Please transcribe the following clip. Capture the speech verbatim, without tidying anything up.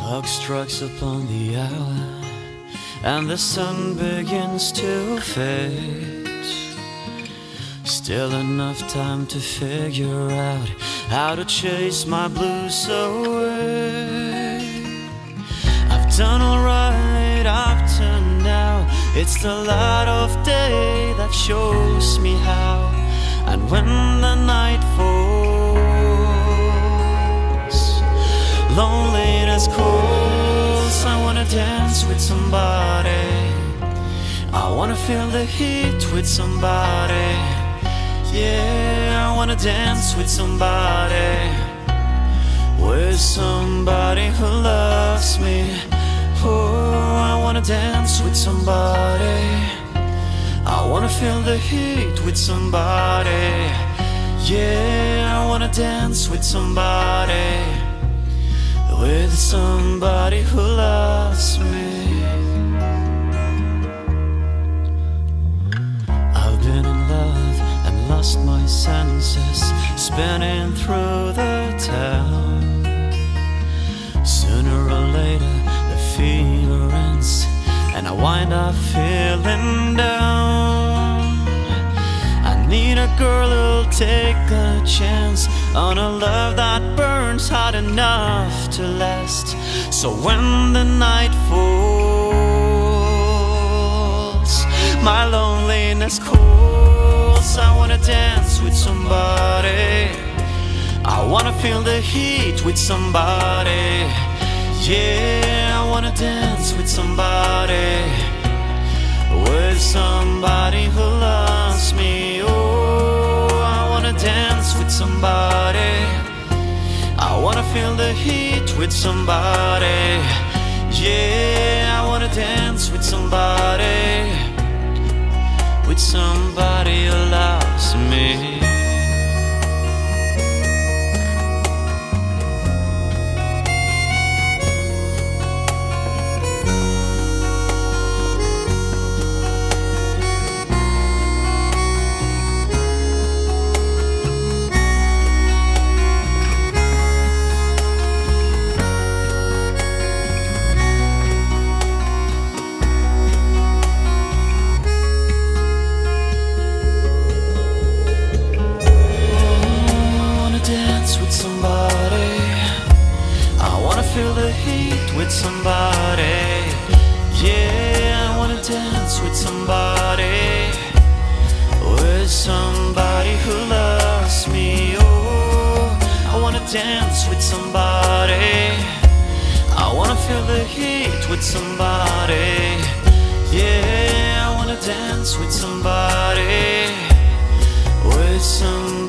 Clock strikes upon the hour, and the sun begins to fade. Still enough time to figure out how to chase my blues away. I've done alright up to now. It's the light of day that shows me how. And when the night falls, loneliness calls, I wanna dance with somebody. I wanna feel the heat with somebody. Yeah, I wanna dance with somebody. With somebody who loves me. Oh, I wanna dance with somebody. I wanna feel the heat with somebody. Yeah, I wanna dance with somebody. With somebody who loves me. I've been in love and lost my senses, spinning through the town. Sooner or later the fever ends, and I wind up feeling down. I need a girl who'll take a chance on a love that burns hot enough to last. So when the night falls, my loneliness calls, I wanna dance with somebody. I wanna feel the heat with somebody. Yeah, I wanna dance with somebody. With somebody who loves me. Oh, I wanna dance with somebody. I wanna feel the heat with somebody. Yeah, I wanna dance with somebody. With somebody who loves me. Feel the heat with somebody. Yeah, I wanna dance with somebody. With somebody who loves me. Oh, I wanna dance with somebody. I wanna feel the heat with somebody. Yeah, I wanna dance with somebody. With somebody